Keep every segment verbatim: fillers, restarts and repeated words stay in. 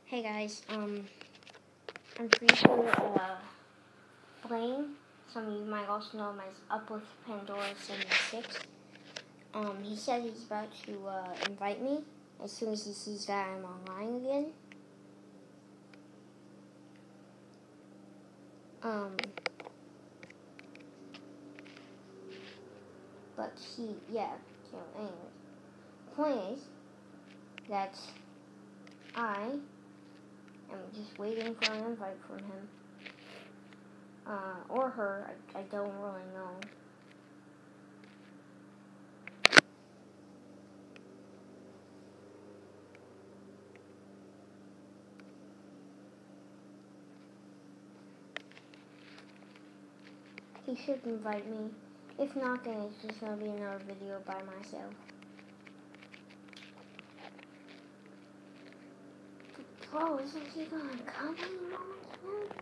Hey guys, um, I'm pretty sure, uh, Blaine, some of you might also know him as Up with Pandora seventy-six, um, he said he's about to, uh, invite me as soon as he sees that I'm online again. Um, but he, yeah, so anyways, the point is that I am just waiting for an invite from him, uh, or her, I, I don't really know. He should invite me. If not, then it's just gonna be another video by myself. Bro, isn't he gonna come any moment now?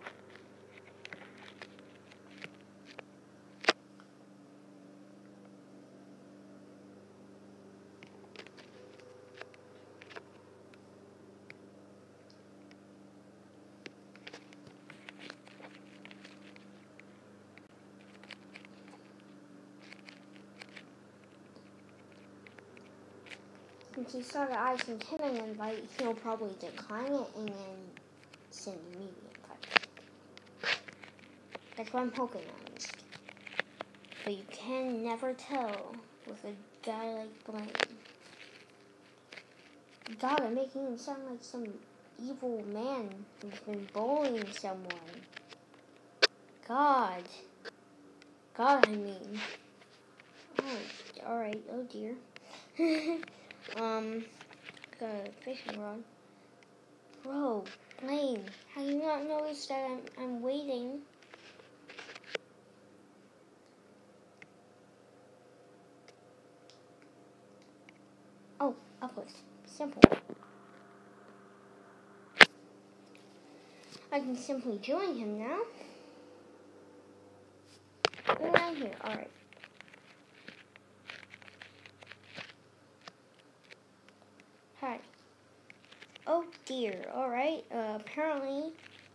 Since he saw that I sent him an invite, he'll probably decline it and then send me the invite. That's what I'm hoping at least. But you can never tell with a guy like Blaine. God, I'm making him sound like some evil man who's been bullying someone. God. God, I mean. Oh, alright, oh dear. um, got a fishing rod. Bro, Blaine, have you not noticed that I'm, I'm waiting? Oh, uplift. Simple. I can simply join him now. And I'm here, alright. Hi. Oh dear, alright. Uh, apparently...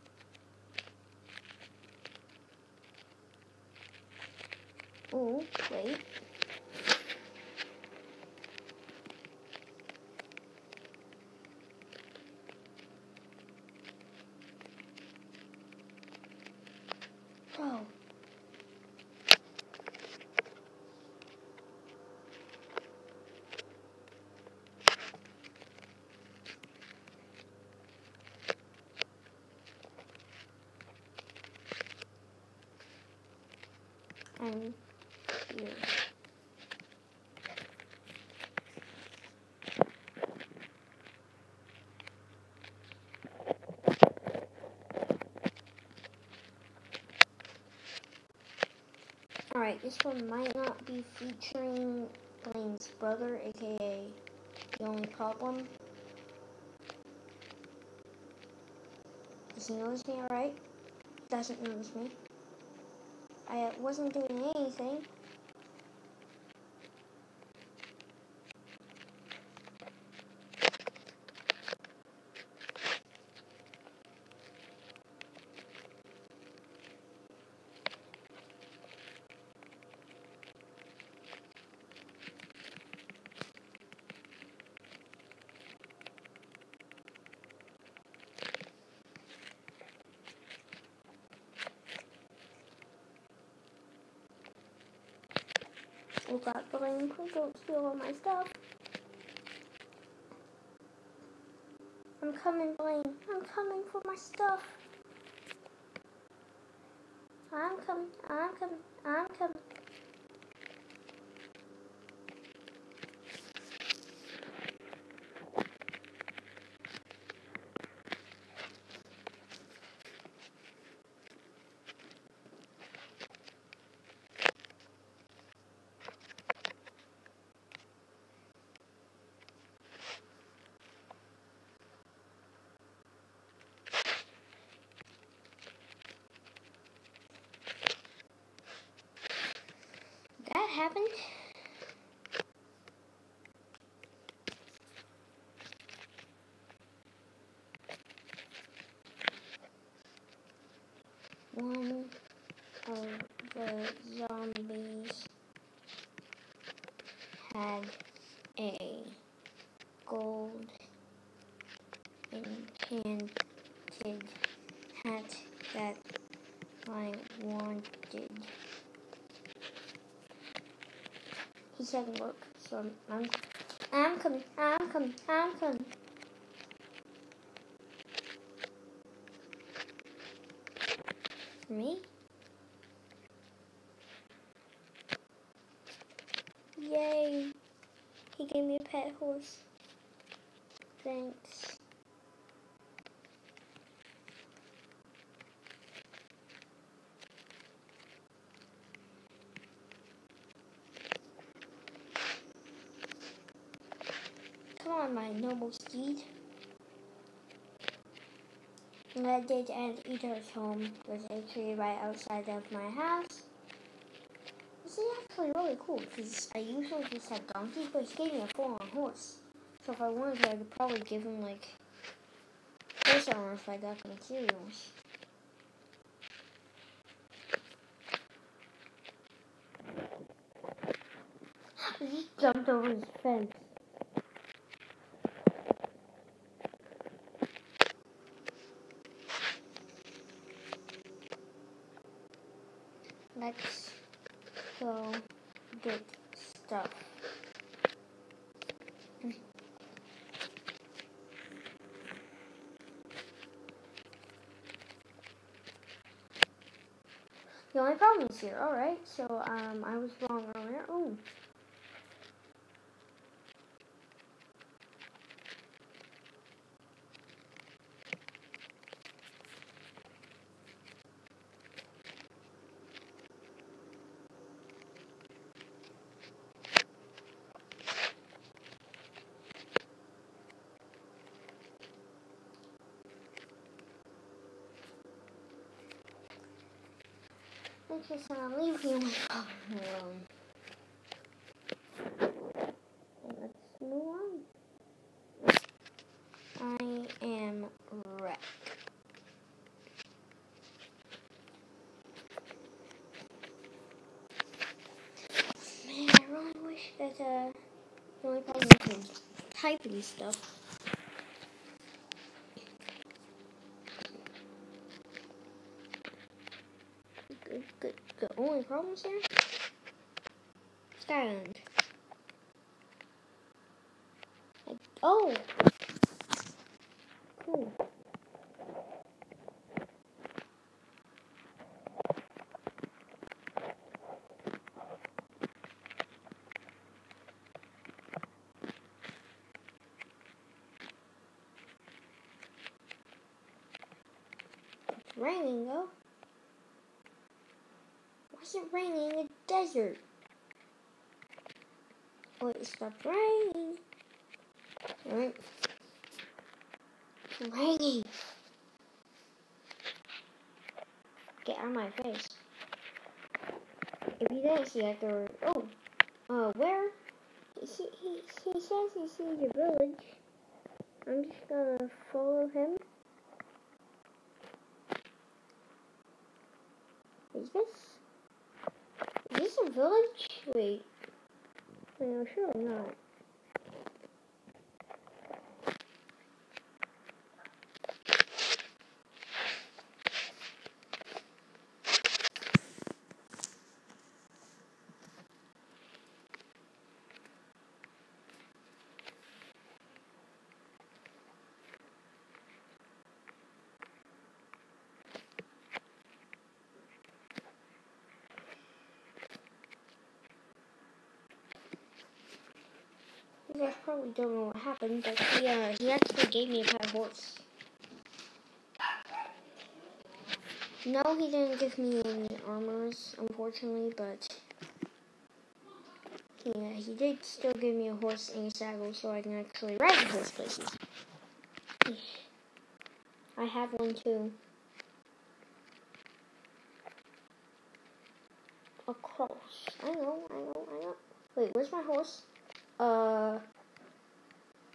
Oh, wait. Bro. I'm here. Alright, this one might not be featuring Blaine's brother, aka The Only Problem. Does he notice me alright? Doesn't notice me. I wasn't doing anything. Oh God, Blaine, please don't steal all my stuff. I'm coming, Blaine. I'm coming for my stuff. I'm coming. I'm coming. I'm coming. one of the zombies had a gold enchanted hat that I wanted. He said look, so I'm, I'm, I'm coming, I'm coming, I'm coming. Me? Yay! He gave me a pet horse. Thanks. Come on, my noble steed. That did end Eater's home was actually right outside of my house. This is actually really cool because I usually just have donkeys, but he gave me a full-on horse. So if I wanted to, I could probably give him like horse armor if I got the materials. I just jumped over his fence. Let's go get stuff. The only problem is here. Alright, so um, I was wrong earlier. Ooh. I'm just gonna leave you alone. Let's move on. I am wrecked. Man, I really wish that uh, the only problem is typing stuff. Good, good, good. Only problems here? Skyland. Like, oh! Cool. It's raining though. Why is it raining in the desert? Oh, it stopped raining. Alright. It's raining. Get out of my face. If you didn't see it, there were, oh, uh, where? He, he, he says he sees a village. I'm just gonna follow him. Is this, is this a village? Wait, no, surely not. You guys probably don't know what happened, but he, uh, he actually gave me a pet horse. No, he didn't give me any armors, unfortunately, but yeah, he did still give me a horse and a saddle so I can actually ride the horse places. I have one too. A cross. I know, I know, I know. Wait, where's my horse? Uh,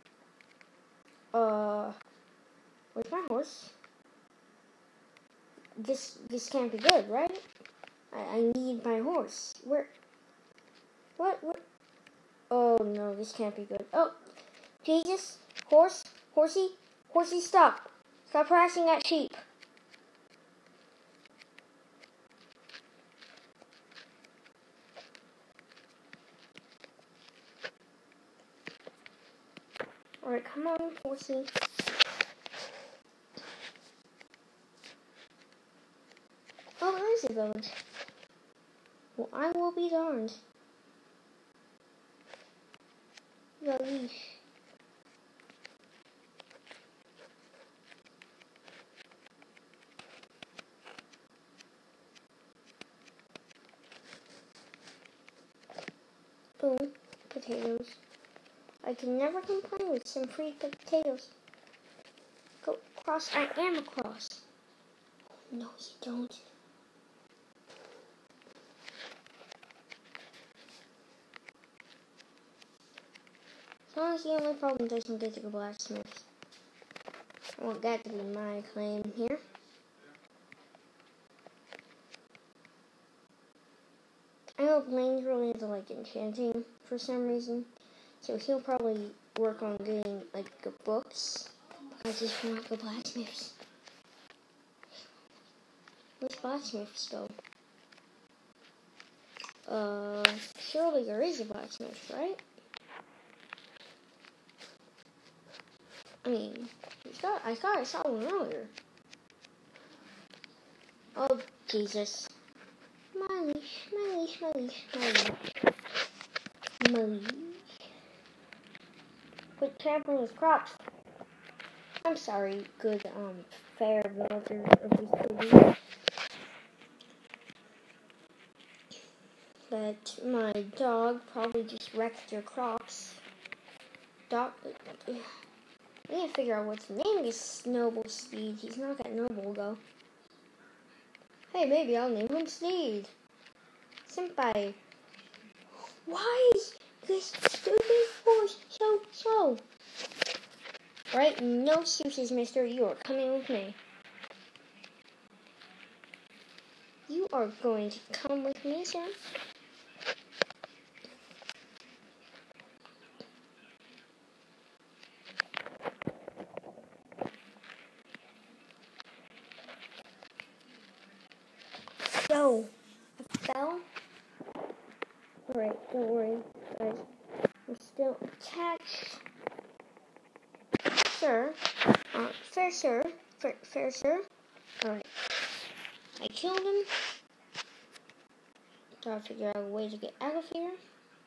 uh, where's my horse? this this can't be good, right? I, I need my horse. Where? What? What? Oh no, this can't be good. Oh, Jesus, horse, horsey, horsey, stop! Stop harassing that sheep. All right, come on, horsey. Oh, there is a village. Well, I will be darned. The leash. Boom, potatoes. I can never complain with some free potatoes. Go across, I am across. No, you don't. As long as the only problem doesn't get to the blacksmith. I want that to be my claim here. I know Blaine's really into like enchanting for some reason, so he'll probably work on getting like the books. I just want the blacksmiths. Which blacksmiths go? Uh, surely there is a blacksmith, right? I mean, I thought I thought I saw one earlier. Oh Jesus! My leash, my leash, my leash, my leash, my leash. Quit trampling his crops. I'm sorry, good um fair villager of this city. But my dog probably just wrecked your crops. Dog. I need to figure out what's the name of this noble steed. He's not that noble, though. Hey, maybe I'll name him Steed. Senpai. Why is this stupid horse so slow? Right, no excuses, mister. You are coming with me. You are going to come with me, sir? So, I fell. Alright, don't worry, guys. I'm still attached. Sir. Uh, fair sir. Fair, fair sir. Alright. I killed him. Gotta figure out a way to get out of here.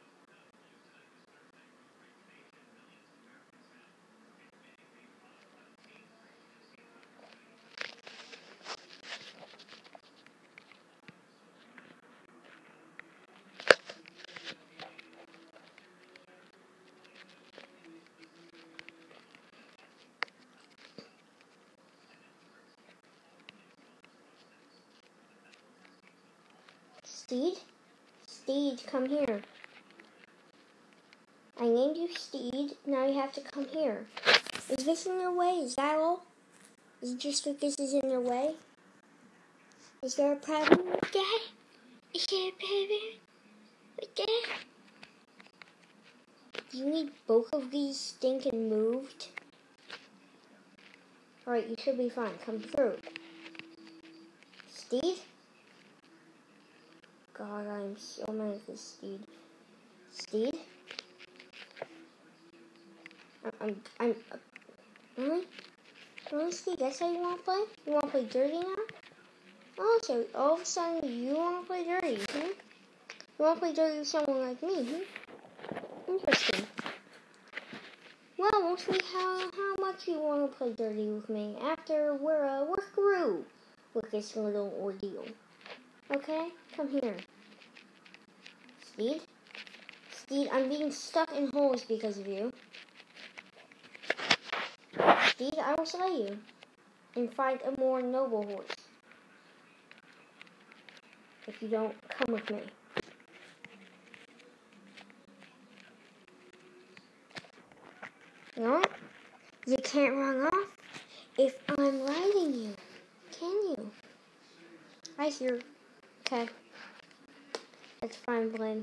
Steed? Steed, come here. I named you Steed, now you have to come here. Is this in your way? Is that all? Is it just that this is in your way? Is there a problem with that? Is there a problem with that? Do you need both of these stinking moved? Alright, you should be fine. Come through. Steed? God, I'm so mad at this Steed. Steed? I'm, I'm, I'm, uh, really? Really, Steed? That's how you want to play? You want to play dirty now? Oh, so all of a sudden you want to play dirty, hmm? You want to play dirty with someone like me, hmm? Interesting. Well, mostly how, how much you want to play dirty with me after we're, uh, we're through with this little ordeal. Okay? Come here. Steed? Steed, I'm being stuck in holes because of you. Steed, I will slay you and find a more noble horse. If you don't come with me. You know what? You can't run off if I'm riding you, can you? I hear. Okay. That's fine, Blaine.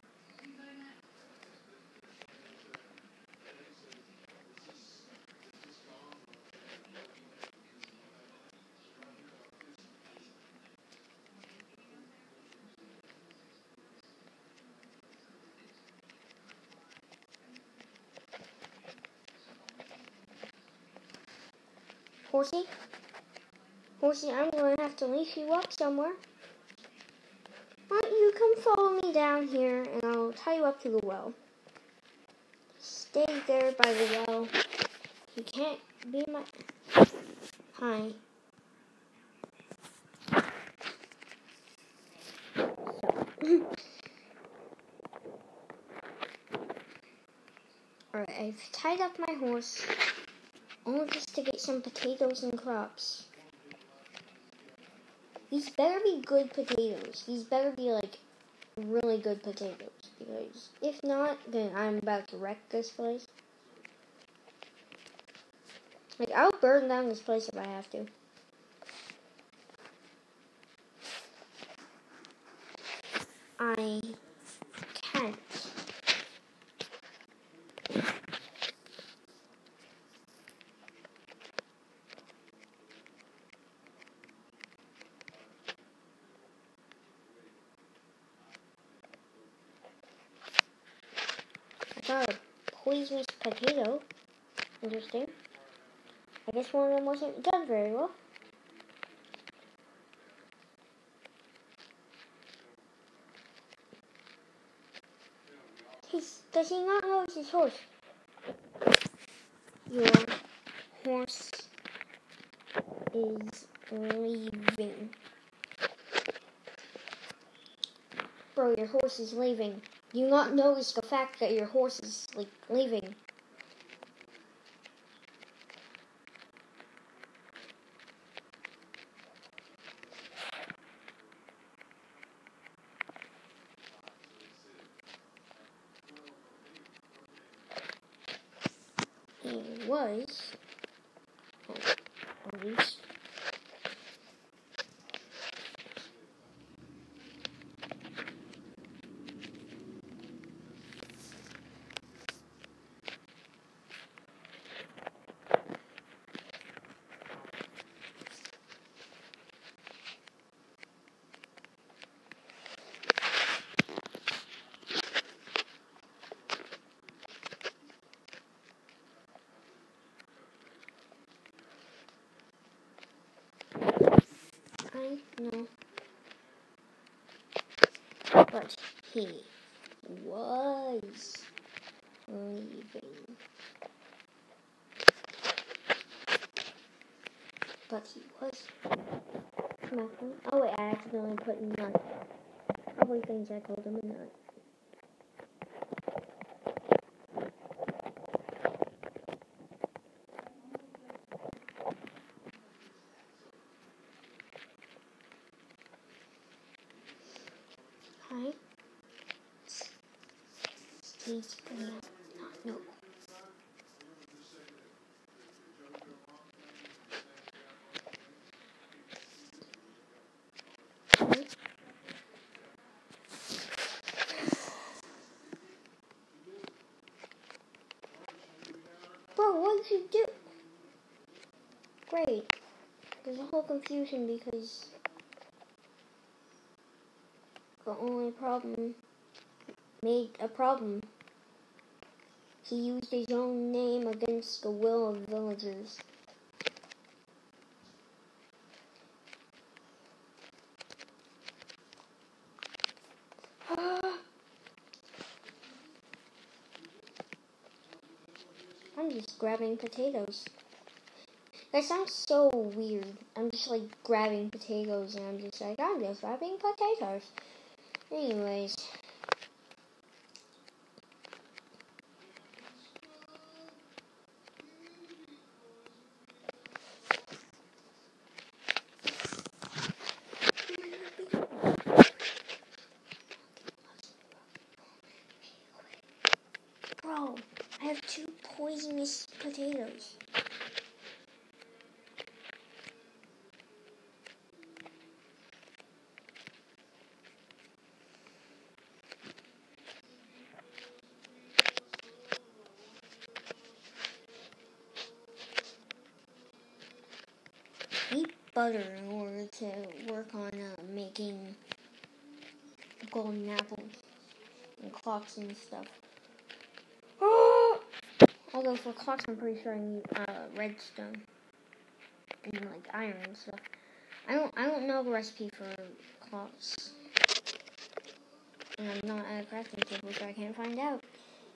Horsey? Horsey, I'm going to have to leash you up somewhere. Why don't you come follow me down here, and I'll tie you up to the well. Stay there by the well. You can't be my... Hi. So. Alright, I've tied up my horse. Only just to get some potatoes and crops. These better be good potatoes. These better be, like, really good potatoes. Because if not, then I'm about to wreck this place. Like, I'll burn down this place if I have to. I can't. I got a poisonous potato. Interesting. I guess one of them wasn't done very well. He's, does he not know it's his horse? Your horse is leaving. Bro, your horse is leaving. Do you not notice the fact that your horse is, like, leaving? He was, oh, at least. I know. But he was leaving. But he was smoking. Oh wait, I accidentally put nut. Probably things I told him a nut. Hi. He's gonna not know. Bro, what did you do? Great. There's a whole confusion because the only problem made a problem. He used his own name against the will of villagers. I'm just grabbing potatoes. That sounds so weird. I'm just like grabbing potatoes and I'm just like, I'm just grabbing potatoes. Anyways. Bro, I have two poisonous potatoes. butter in order to work on uh, making golden apples and clocks and stuff. Although for clocks, I'm pretty sure I need uh, redstone and like iron and stuff. I don't I don't know the recipe for clocks, and I'm not at a crafting table, so I can't find out.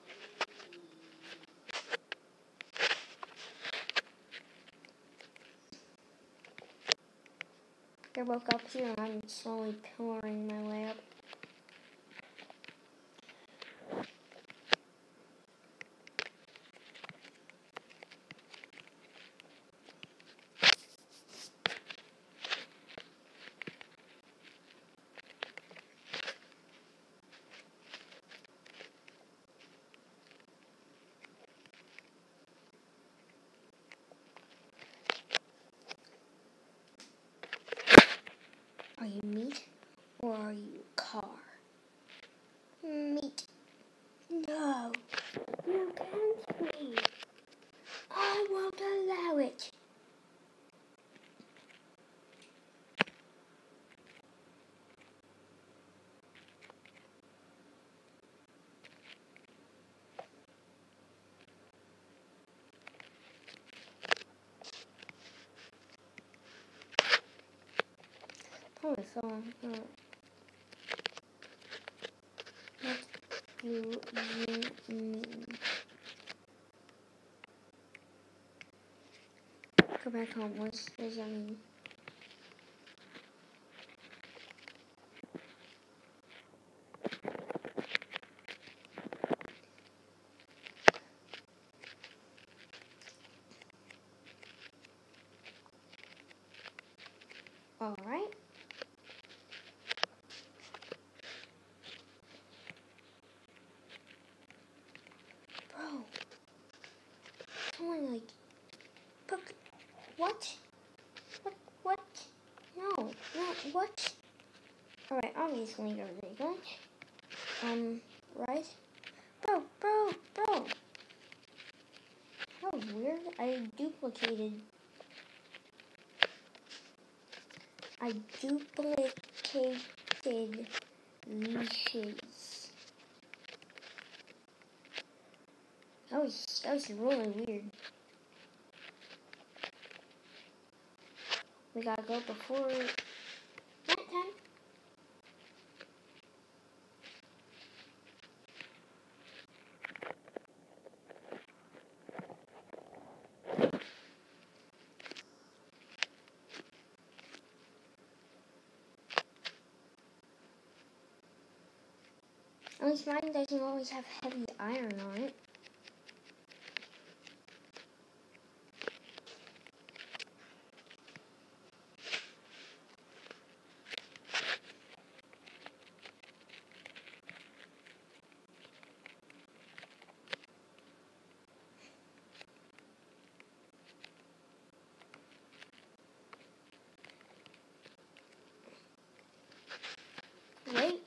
I woke up here and I'm slowly pillaring my way up. Are you meat or are you car? Meat. No. You can't be. I won't allow it. Oh, so, uh, what do you mean? Go back home. What does that mean? Alright. Bro. Someone like... Poke, what? What? What? No. No. What? Alright, obviously there's a glitch. Um, right? Bro, bro, bro. That was weird. I duplicated... I duplicated leashes. That was, that was really weird. We gotta go before nighttime. At least mine doesn't always have heavy iron on it. Wait.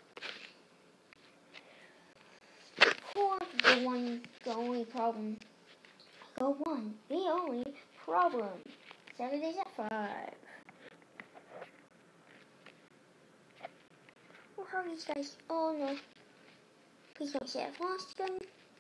Or the one, the only problem. Go one, the only problem. Saturdays at five. Where are these guys? Oh no. Please don't say I've lost them.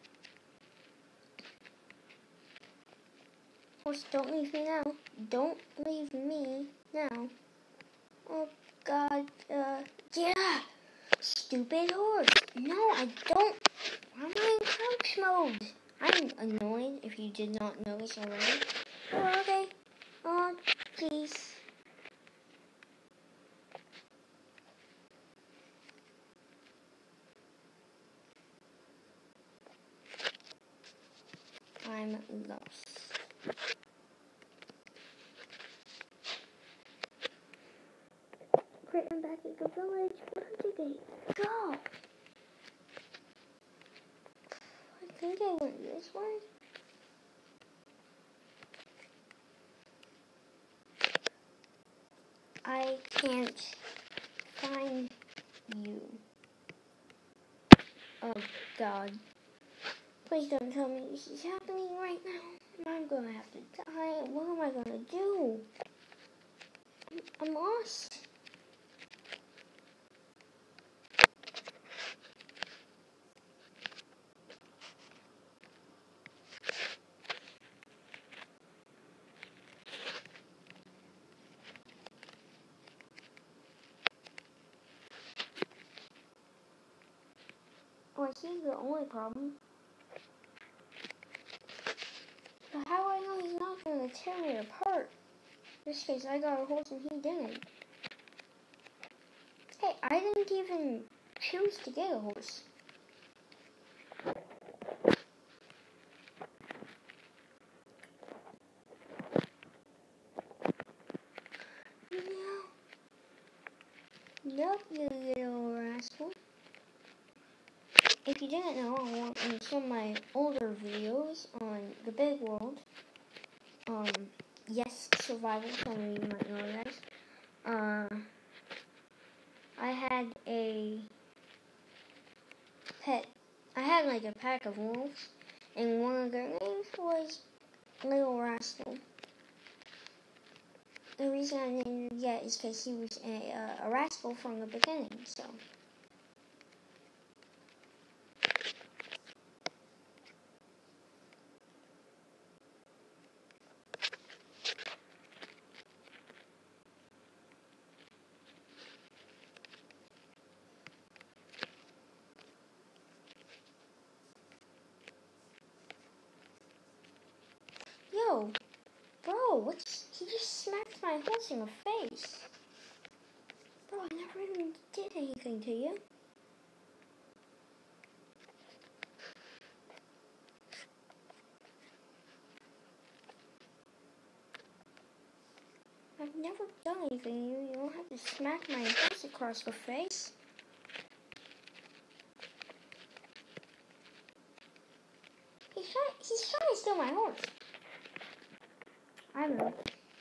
Horse, don't leave me now. Don't leave me now. Oh god, uh, yeah! Stupid horse. No, I don't. Why am I in crouch mode? I'm annoyed if you did not notice already. Oh, okay. Oh, please. I'm lost. Great, I'm back at the village. Where did they go? I think I went this way. I can't find you. Oh god. Please don't tell me this is happening right now. I'm gonna have to die. What am I gonna do? lost? Oh, I see the only problem. But how do I know he's not going to tear me apart? In this case, I got a horse and he didn't. Hey, I didn't even choose to get a horse. No. Nope, you little rascal. If you didn't know, I want in some of my older videos on the big world. Um, yes, survival, some of you might know that. Uh, I had a pet. I had like a pack of wolves, and one of their names was Little Rascal. The reason I named him yet is because he was a, uh, a rascal from the beginning, so. Yo, bro, what's, he just smacked my horse in the face. Bro, I never even did anything to you. I've never done anything to you. You don't have to smack my horse across the face. He's trying, he's trying to steal my horse. I know.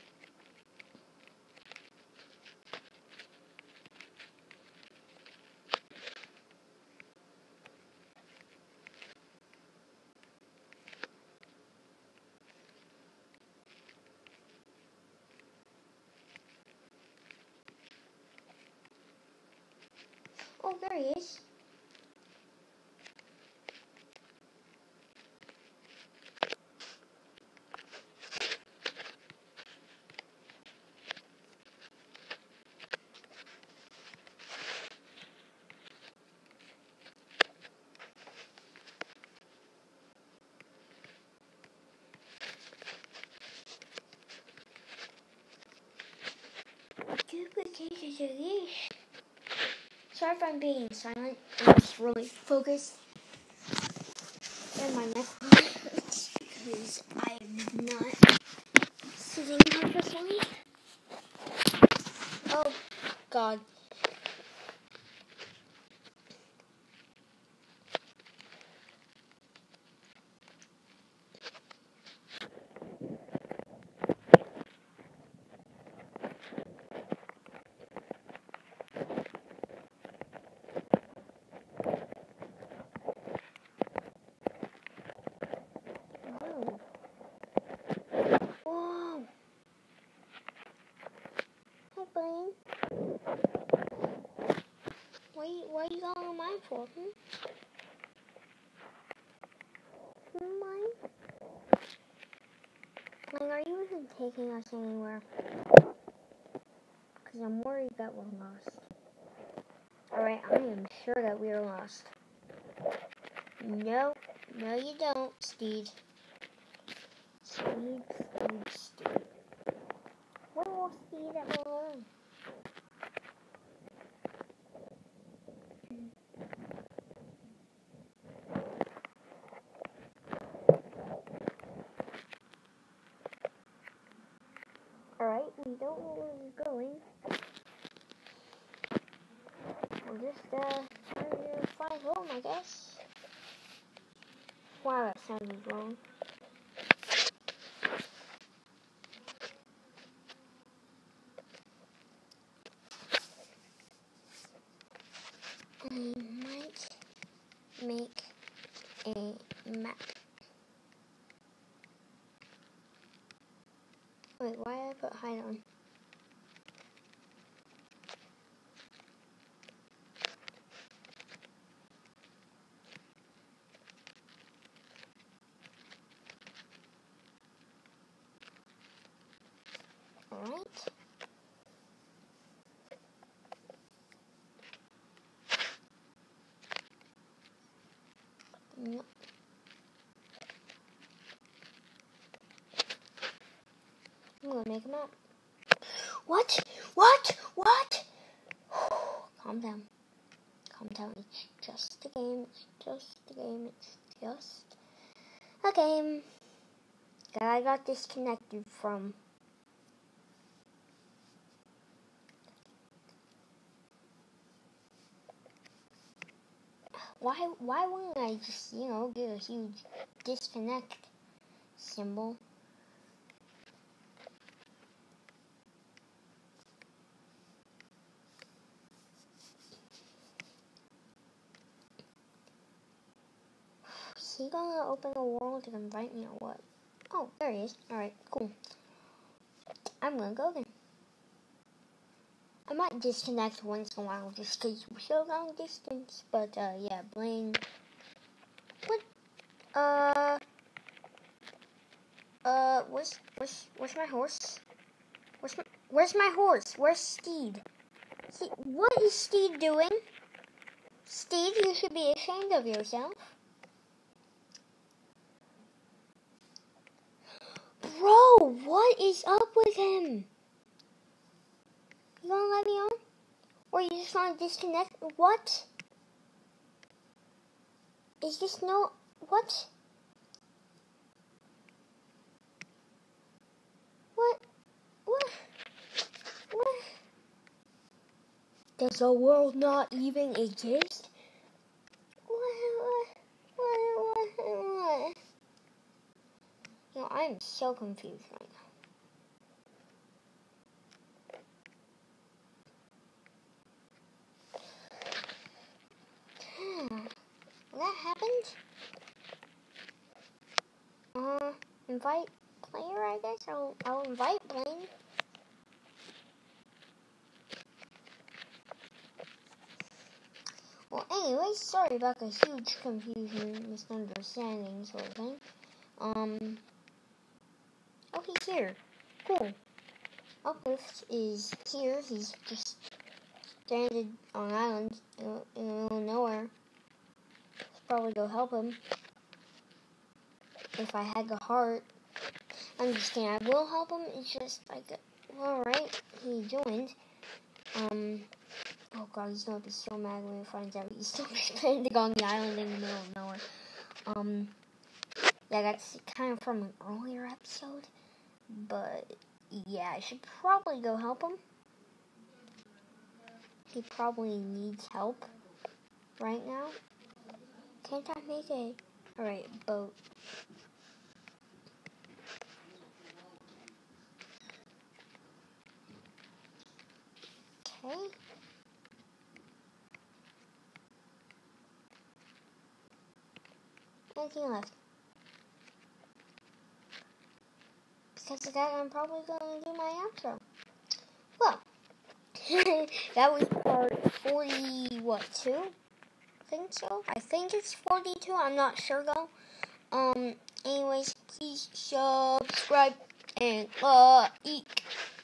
Oh, there he is. Duplicated the leash. Sorry if I'm being silent. I'm just really focused. And my neck hurts because I'm not sitting perfectly. Oh, God. Whoa. Whoa. Hey, Blaine. Why, why are you going on my for? Hmm? Mine? Like, are you even taking us anywhere? Because I'm worried that we're lost. Alright, I am sure that we are lost. No, no you don't, Steed. Steed, Steed, Steed. Where will Steed ever learn? Alright, we don't know where we're going. We'll just, uh, try to find home, I guess. Wow, that sounded wrong. I might make a map. Wait, why did I put hide on? Alright. No. I'm gonna make him up. What? What? What? Calm down. Calm down. It's just a game. It's just a game. It's just a game that I got disconnected from. Why, why wouldn't I just, you know, get a huge disconnect symbol? Is he gonna open a world and invite me or what? Oh, there he is. Alright, cool. I'm gonna go then. I might disconnect once in a while just because we're so long distance. But, uh, yeah, Blaine. What? Uh. Uh, where's, where's, where's my horse? Where's my, where's my horse? Where's Steed? See, what is Steed doing? Steed, you should be ashamed of yourself. Bro, what is up with him? You gonna let me on? Or you just gonna disconnect? What? Is this no... What? What? What? What? Does the world not even exist? What? What? What? What? What? You know, I'm so confused right now. Hmm. That happened? Uh, invite player, I guess. I'll, I'll invite Blaine. Well, anyways, sorry about the huge confusion, misunderstanding sort of thing. Um, oh, he's here. Cool. Uplift is here. He's just stranded on an island in, in the middle of nowhere. I'll probably go help him if I had the heart. I'm just kidding. I will help him. It's just like, well, alright, he joined. Um, oh god, he's gonna be so mad when he finds out he's still stranded on the island in the middle of nowhere. Um, yeah, that's kind of from an earlier episode. But, yeah, I should probably go help him. He probably needs help right now. Can't I make a... Alright, boat. Okay. Anything left? Because of that, I'm probably going to do my outro. Well, that was part forty, what, two? I think so. I think it's forty-two. I'm not sure, though. Um, anyways, please subscribe and like.